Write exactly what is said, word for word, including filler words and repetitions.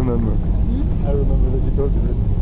remember. Hmm? I remember that you told me that.